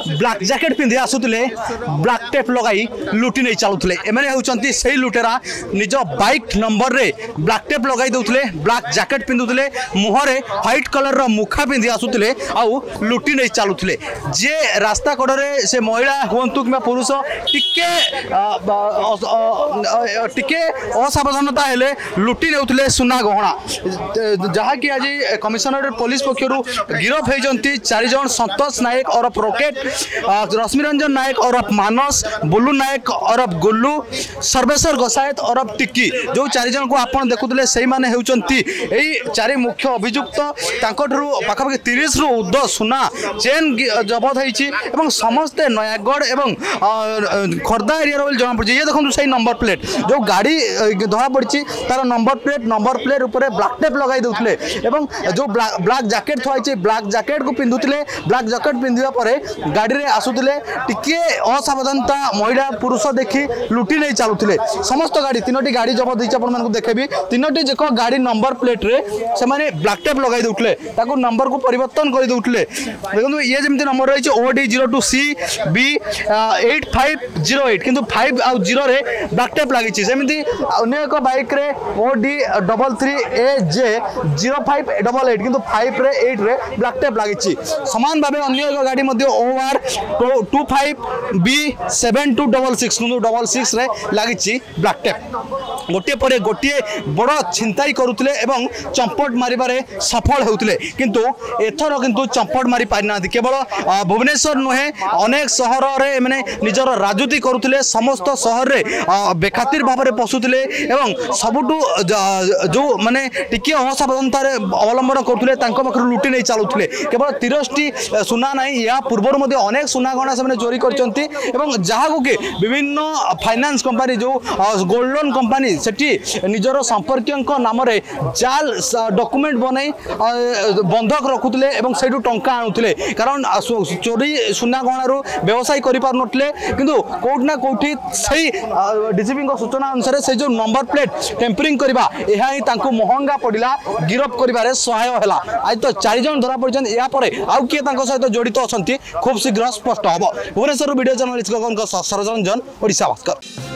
Black jacket पिंधि आसुले black tape लगाई लुटी नहीं चलुले एमाने होउचंती सेही लुटेरा निज बाइक नंबर रे ब्लैक टेप लगाई दउथले ब्लैक जैकेट पिंधुले मुहरे व्हाइट कलर रो मुखा पिंधि आसुले आउ लुटी नहीं चलुले जे रास्ता कड़े से महिला हुंतु कि पुरुष टिके असावधानता हेले लुटी नेउथले सुना गहना जहाँकि आज कमिशनरेट पुलिस पक्षर गिरफ होती 4 जन संतोष नायक और रॉकेट रश्मिरंजन नायक और मानस बुलू नायक और गुल्लू सर्वेश्वर गोसायत और टिक्की जो 4 जन को आप देखुले से माने होती 4 मुख्य अभियुक्त पाखापाखि 30 रु उर्ध सुना चेन जबत होती समस्ते नयागढ़ एवं खोर्धा एरिया बोली जना पड़ी ये देखो से नंबर प्लेट जो गाड़ी धरा पड़ी तार नंबर प्लेट ऊपर ब्लैक टेप लगाई दउथले एवं जो ब्लैक जैकेट थोड़ी ब्लैक जैकेट को पिंधुले ब्लैक जैकेट पिंधिबा परे गाड़ी रे आसुले टिके असावधानता महिला पुरुष देखी लुटी नहीं चलुले समस्त गाड़ी 3टी गाड़ी जबत होती आपको देखेबी 3टी जक गाड़ी नंबर प्लेट रे से माने ब्लैक टेप लगाई दउथले ताको नंबर को परिवर्तन कर दउथले देखो ये जेमती नंबर रही OD02C B 8508 किंतु 5 आ 0 रे ब्लैक टेप लागी सेमती अन्य एक बाइक रे OD33AJ 0588 किंतु 5 रे 8 रे ब्लैक टेप लागी समान भाव अन्य एक गाड़ी OR 25B 7266 किंतु 66 रे लागी ब्लैक टेप गोटे पर गोटे बड़ छिंताई करुले एवं चंपट मारिबारे सफल होउतले किंतु एथर किंतु चंपट मारी पारि ना केवल भुवनेश्वर नुहे अनेक सहर रे माने निजर राजनीति करुले समस्त सहर रे बेखातिर भाव में पशुले एवं सबुठू जो माने टिके असावधानता अवलंबन करुले पाखर लुटी नहीं चलुले केवल 30टी सुना नहीं या पूर्व अनेक सुना गहना से चोरी करछंती एवं जहां कि विभिन्न फाइनेंस कंपनी जो गोल्ड लोन कंपनी सेठी निजर संपर्कियों नाम रे जाल डॉक्यूमेंट बनै बंधक रखुले एवं सेठू टंका आनुले कारण चोरी सुना गहना व्यवसाय करि पार नथले किंतु कोट ना कोठी सही डीसीपी सूचना अनुसार से जो नंबर प्लेट टेम्परिंग करबा एहा ही तांको महंगा पड़िला गिरफ करिबारे सहाय हला आज तो 4 जन धरा पड़छन या परे आउ के तांको सहित जड़ित अछंती खूब शीघ्र स्पष्ट हबो भुवनेश्वर वीडियो जर्नलिस्ट गगन सरंजन ओडिशा भास्कर।